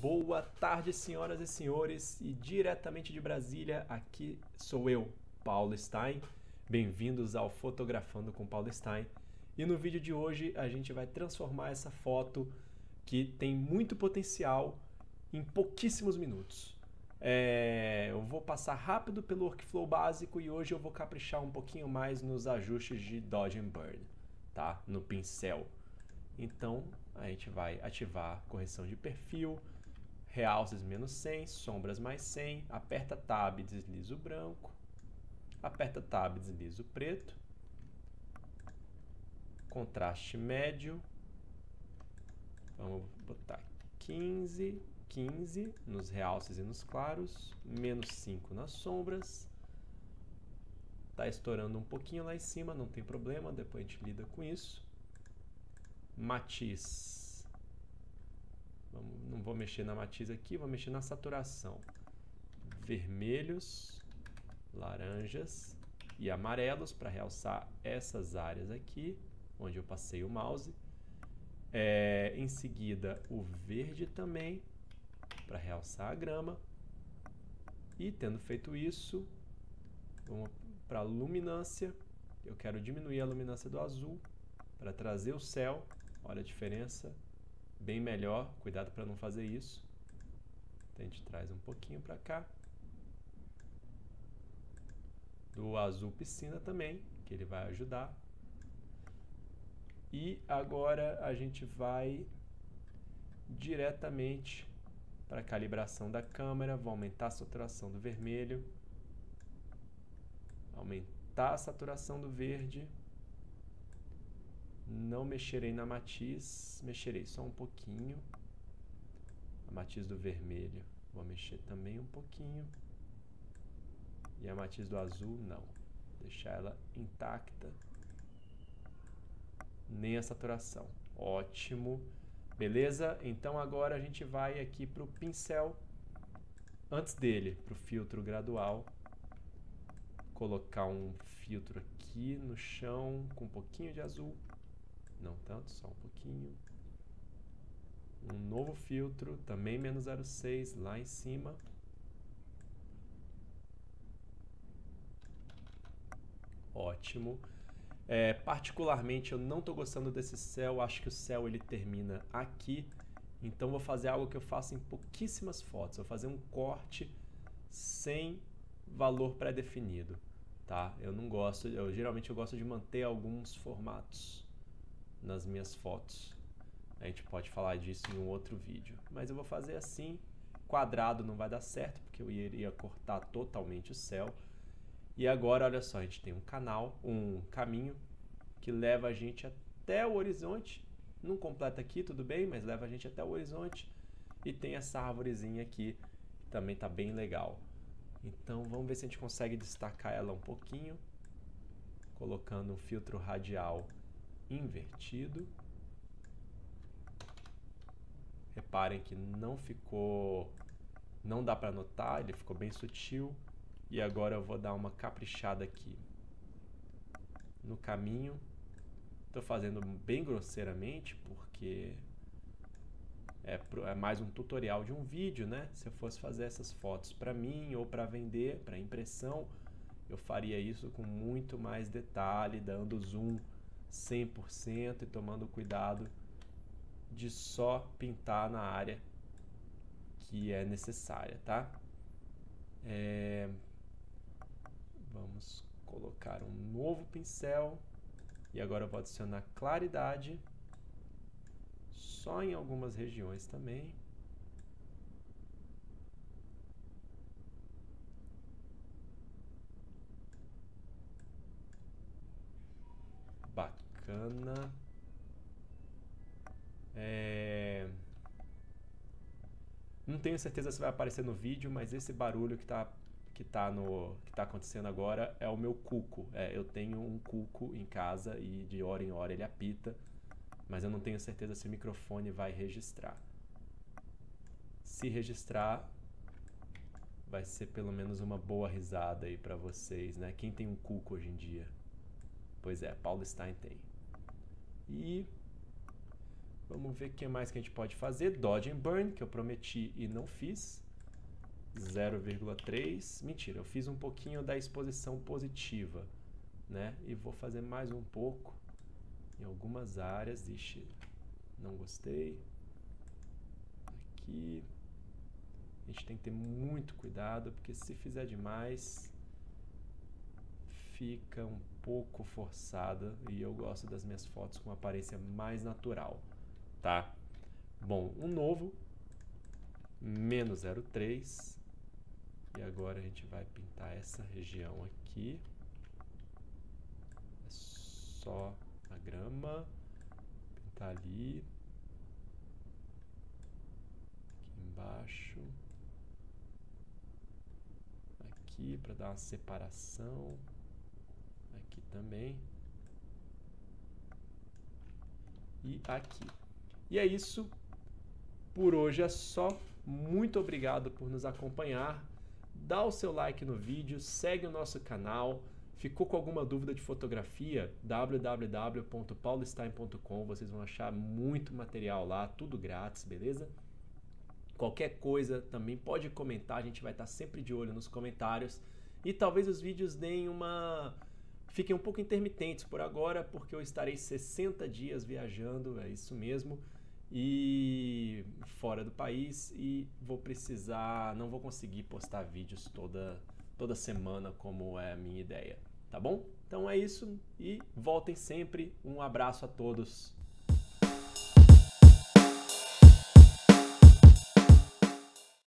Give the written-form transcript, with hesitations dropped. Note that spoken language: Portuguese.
Boa tarde, senhoras e senhores, e diretamente de Brasília, aqui sou eu, Paulo Stein. Bem-vindos ao Fotografando com Paulo Stein. E no vídeo de hoje a gente vai transformar essa foto que tem muito potencial em pouquíssimos minutos. Eu vou passar rápido pelo workflow básico e hoje eu vou caprichar um pouquinho mais nos ajustes de Dodge and Burn, tá? No pincel. Então a gente vai ativar correção de perfil, realces menos 100, sombras mais 100, aperta Tab, desliza o branco, aperta Tab, desliza o preto, contraste médio, vamos botar 15, 15 nos realces e nos claros, menos 5 nas sombras, tá estourando um pouquinho lá em cima, não tem problema, depois a gente lida com isso. Matiz. Não vou mexer na matiz aqui, vou mexer na saturação. Vermelhos, laranjas e amarelos para realçar essas áreas aqui, onde eu passei o mouse. Em seguida, o verde também, para realçar a grama. E tendo feito isso, vamos para a luminância. Eu quero diminuir a luminância do azul para trazer o céu. Olha a diferença. Bem melhor, cuidado para não fazer isso. Então a gente traz um pouquinho para cá. Do azul piscina também, que ele vai ajudar. E agora a gente vai diretamente para a calibração da câmera. Vou aumentar a saturação do vermelho. Aumentar a saturação do verde. Não mexerei na matiz, mexerei só um pouquinho. A matiz do vermelho, vou mexer também um pouquinho. E a matiz do azul, não. Deixar ela intacta. Nem a saturação. Ótimo. Beleza? Então agora a gente vai aqui para o pincel. Antes dele, para o filtro gradual. Colocar um filtro aqui no chão com um pouquinho de azul. Não tanto, só um pouquinho. Um novo filtro, também menos 0,6, lá em cima. Ótimo. Particularmente eu não estou gostando desse céu, acho que o céu ele termina aqui. Então vou fazer algo que eu faço em pouquíssimas fotos. Vou fazer um corte sem valor pré-definido. Tá? Eu não gosto, geralmente eu gosto de manter alguns formatos nas minhas fotos. A gente pode falar disso em um outro vídeo. Mas eu vou fazer assim. Quadrado não vai dar certo, porque eu iria cortar totalmente o céu. E agora, olha só, a gente tem um caminho que leva a gente até o horizonte. Não completa aqui, tudo bem, mas leva a gente até o horizonte. E tem essa árvorezinha aqui, que também está bem legal. Então vamos ver se a gente consegue destacar ela um pouquinho. Colocando um filtro radial invertido. Reparem que não dá para notar, ele ficou bem sutil. E agora eu vou dar uma caprichada aqui no caminho. Estou fazendo bem grosseiramente porque é mais um tutorial de um vídeo, né? Se eu fosse fazer essas fotos para mim ou para vender, para impressão, eu faria isso com muito mais detalhe, dando zoom 100% e tomando cuidado de só pintar na área que é necessária, tá? Vamos colocar um novo pincel e agora eu vou adicionar claridade só em algumas regiões também. Bacana. Não tenho certeza se vai aparecer no vídeo, mas esse barulho que tá acontecendo agora é o meu cuco. Eu tenho um cuco em casa e de hora em hora ele apita, mas eu não tenho certeza se o microfone vai registrar. Se registrar, vai ser pelo menos uma boa risada aí pra vocês, né? Quem tem um cuco hoje em dia? Pois é, Paulo Stein tem. E Vamos ver o que mais que a gente pode fazer. Dodge and Burn, que eu prometi e não fiz. 0,3. Mentira, eu fiz um pouquinho da exposição positiva, né? E vou fazer mais um pouco em algumas áreas. Ixi, não gostei. Aqui. A gente tem que ter muito cuidado, porque se fizer demais, fica um pouco forçada. E eu gosto das minhas fotos com aparência mais natural, tá? Bom, um novo, menos 0,3. E agora a gente vai pintar essa região aqui. É só a grama. Pintar ali. Aqui embaixo. Aqui para dar uma separação. Aqui também. E aqui. E é isso. Por hoje é só. Muito obrigado por nos acompanhar. Dá o seu like no vídeo, segue o nosso canal. Ficou com alguma dúvida de fotografia? www.paulostein.com. Vocês vão achar muito material lá, tudo grátis, beleza? Qualquer coisa também pode comentar, a gente vai estar sempre de olho nos comentários. E talvez os vídeos fiquem um pouco intermitentes por agora, porque eu estarei 60 dias viajando, é isso mesmo, e fora do país, e não vou conseguir postar vídeos toda semana como é a minha ideia, tá bom? Então é isso e voltem sempre, um abraço a todos.